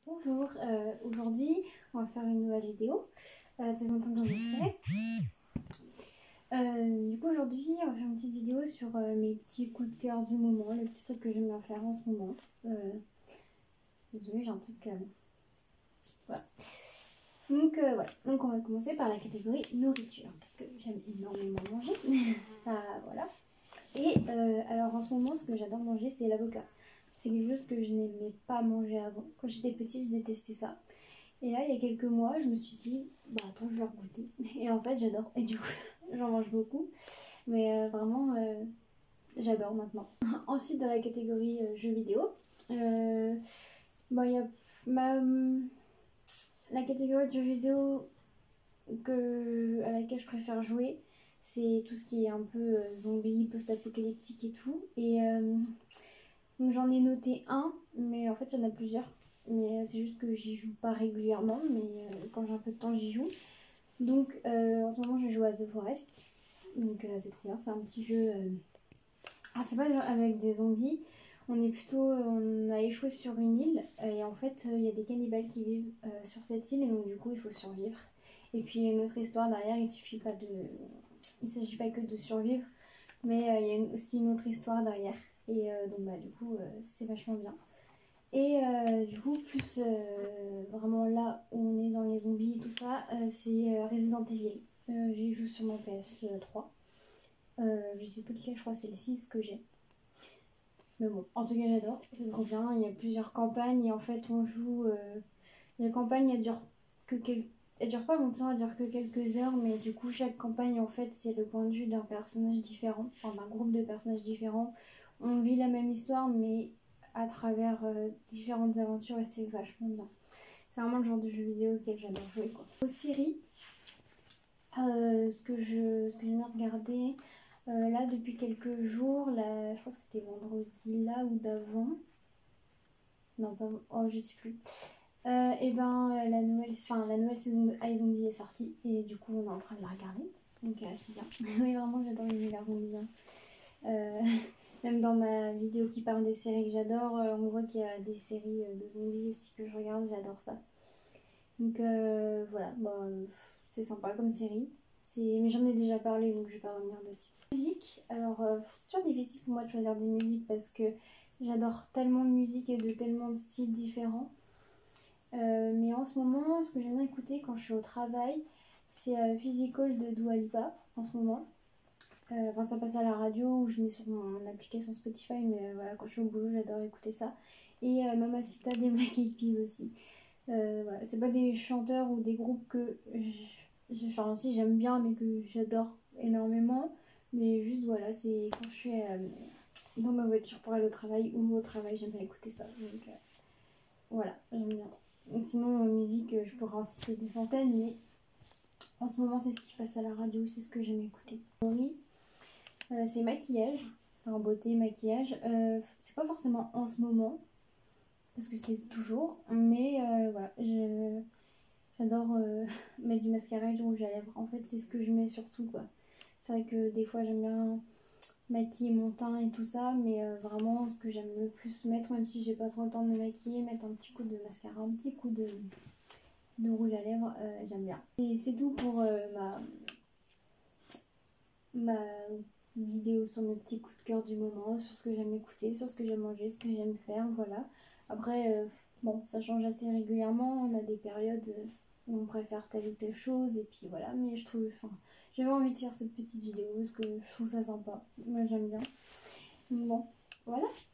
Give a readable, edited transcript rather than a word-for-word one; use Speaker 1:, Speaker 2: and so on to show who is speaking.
Speaker 1: Bonjour, aujourd'hui on va faire une nouvelle vidéo. Ça fait longtemps que j'en ai fait. Du coup aujourd'hui on va faire une petite vidéo sur mes petits coups de cœur du moment, les petits trucs que j'aime bien faire en ce moment. Désolée, j'ai un truc. Voilà. Donc on va commencer par la catégorie nourriture, parce que j'aime énormément manger. Voilà. Et alors en ce moment ce que j'adore manger c'est l'avocat. C'est quelque chose que je n'aimais pas manger avant. Quand j'étais petite je détestais ça. Et là, il y a quelques mois, je me suis dit, bah attends, je vais goûter. Et en fait, j'adore. Et du coup, j'en mange beaucoup. Mais vraiment, j'adore maintenant. Ensuite, dans la catégorie jeux vidéo, bon, il y a la catégorie de jeux vidéo à laquelle je préfère jouer. C'est tout ce qui est un peu zombie, post-apocalyptique et tout. Et donc j'en ai noté un, mais en fait, il y en a plusieurs. Mais c'est juste que j'y joue pas régulièrement, mais quand j'ai un peu de temps j'y joue. Donc en ce moment je joue à The Forest, donc c'est trop bien, c'est un petit jeu. Ah, c'est pas avec des zombies, on a échoué sur une île et en fait il y a des cannibales qui vivent sur cette île et donc du coup il faut survivre. Et puis il y a une autre histoire derrière, il s'agit pas que de survivre, mais il y a aussi une autre histoire derrière. Et donc bah du coup c'est vachement bien. Et du coup, plus vraiment là où on est dans les zombies et tout ça, c'est Resident Evil. J'y joue sur mon PS3. Je sais plus lequel, je crois que c'est le 6 que j'ai. Mais bon, en tout cas, j'adore. C'est trop bien. Il y a plusieurs campagnes et en fait, on joue. Les campagnes, elles durent pas longtemps, elles durent que quelques heures, mais du coup, chaque campagne, en fait, c'est le point de vue d'un personnage différent, enfin d'un groupe de personnages différents. On vit la même histoire, mais à travers différentes aventures et c'est vachement bien. C'est vraiment le genre de jeu vidéo auquel j'adore jouer, quoi. Aux séries, ce que j'aime bien regarder, là depuis quelques jours, là, je crois que c'était vendredi là ou d'avant. Non, pas. Oh, je sais plus. Et ben la nouvelle saison de iZombie est sortie et du coup on est en train de la regarder. Donc c'est bien. Oui, vraiment j'adore l'univers zombie. Même dans ma vidéo qui parle des séries que j'adore, on voit qu'il y a des séries de zombies aussi que je regarde, j'adore ça. Donc voilà, c'est sympa comme série. Mais j'en ai déjà parlé donc je vais pas revenir dessus. Musique, alors c'est toujours difficile pour moi de choisir des musiques parce que j'adore tellement de musique et de tellement de styles différents. Mais en ce moment, ce que j'aime bien écouter quand je suis au travail, c'est Physical de Dua Lipa en ce moment. Ça passe à la radio ou je mets sur mon application Spotify, mais voilà, quand je suis au boulot, j'adore écouter ça. Et Mamacita des Black Eyed Peas aussi. Voilà, c'est pas des chanteurs ou des groupes que enfin, si j'aime bien, mais que j'adore énormément. Mais juste voilà, c'est quand je suis dans ma voiture pour aller au travail ou au travail, j'aime bien écouter ça. Donc voilà, j'aime bien. Sinon, en musique, je pourrais en citer des centaines, mais en ce moment, c'est ce qui passe à la radio, c'est ce que j'aime écouter. Oui, c'est maquillage, enfin beauté, maquillage. C'est pas forcément en ce moment, parce que c'est toujours, mais voilà, j'adore mettre du mascara et du rouge à lèvres. En fait, c'est ce que je mets surtout, quoi. C'est vrai que des fois, j'aime bien maquiller mon teint et tout ça, mais vraiment, ce que j'aime le plus mettre, même si j'ai pas trop le temps de me maquiller, mettre un petit coup de mascara, un petit coup de rouge à lèvres, j'aime bien. Et c'est tout pour ma vidéo sur mes petits coups de cœur du moment, sur ce que j'aime écouter, sur ce que j'aime manger, ce que j'aime faire, voilà. Après, bon, ça change assez régulièrement, on a des périodes où on préfère telle ou telle chose, et puis voilà, mais j'avais envie de faire cette petite vidéo parce que je trouve ça sympa, moi j'aime bien. Bon, voilà.